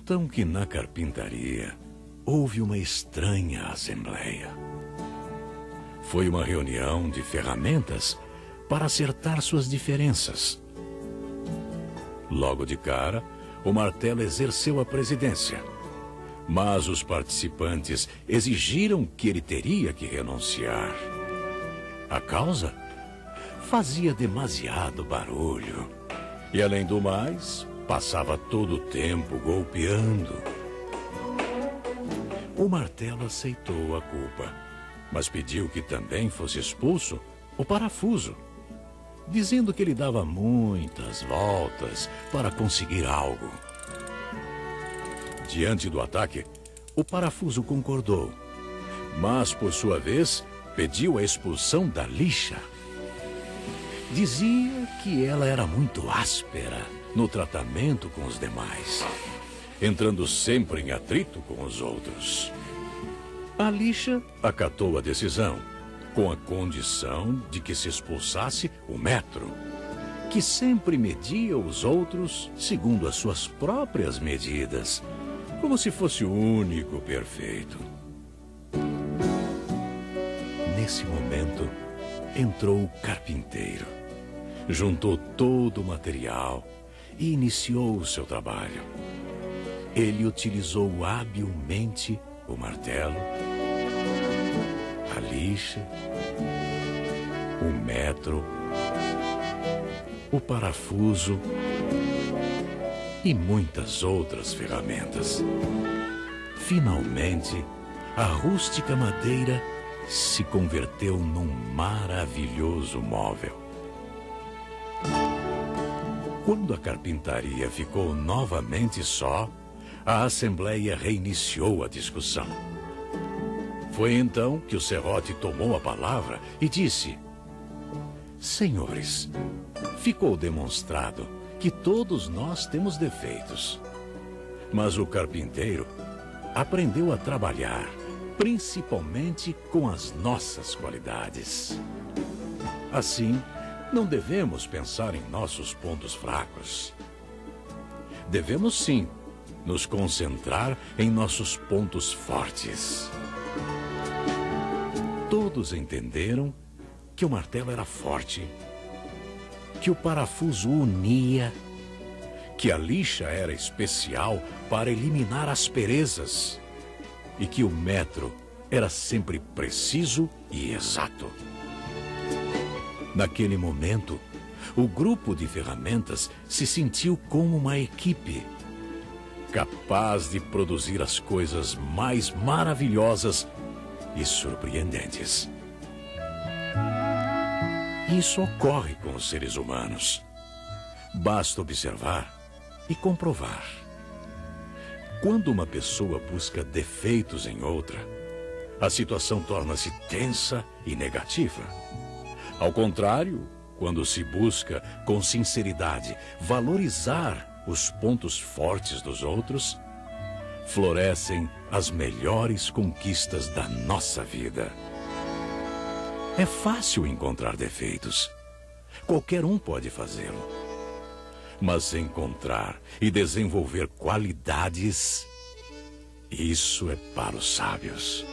Contam que na carpintaria houve uma estranha assembleia. Foi uma reunião de ferramentas para acertar suas diferenças. Logo de cara, o martelo exerceu a presidência, mas os participantes exigiram que ele teria que renunciar. A causa? Fazia demasiado barulho e, além do mais, passava todo o tempo golpeando. O martelo aceitou a culpa, mas pediu que também fosse expulso o parafuso, dizendo que ele dava muitas voltas para conseguir algo. Diante do ataque, o parafuso concordou, mas, por sua vez, pediu a expulsão da lixa. Dizia que ela era muito áspera no tratamento com os demais, entrando sempre em atrito com os outros. A lixa acatou a decisão, com a condição de que se expulsasse o metro, que sempre media os outros segundo as suas próprias medidas, como se fosse o único perfeito. Nesse momento, entrou o carpinteiro, juntou todo o material e iniciou o seu trabalho. Ele utilizou habilmente o martelo, a lixa, o metro, o parafuso e muitas outras ferramentas. Finalmente, a rústica madeira se converteu num maravilhoso móvel. Quando a carpintaria ficou novamente só, a assembleia reiniciou a discussão. Foi então que o serrote tomou a palavra e disse: Senhores, ficou demonstrado que todos nós temos defeitos. Mas o carpinteiro aprendeu a trabalhar, principalmente com as nossas qualidades. Assim, não devemos pensar em nossos pontos fracos. Devemos, sim, nos concentrar em nossos pontos fortes. Todos entenderam que o martelo era forte, que o parafuso unia, que a lixa era especial para eliminar asperezas e que o metro era sempre preciso e exato. Naquele momento, o grupo de ferramentas se sentiu como uma equipe, capaz de produzir as coisas mais maravilhosas e surpreendentes. Isso ocorre com os seres humanos. Basta observar e comprovar. Quando uma pessoa busca defeitos em outra, a situação torna-se tensa e negativa. Ao contrário, quando se busca com sinceridade valorizar os pontos fortes dos outros, florescem as melhores conquistas da nossa vida. É fácil encontrar defeitos. Qualquer um pode fazê-lo. Mas encontrar e desenvolver qualidades, isso é para os sábios.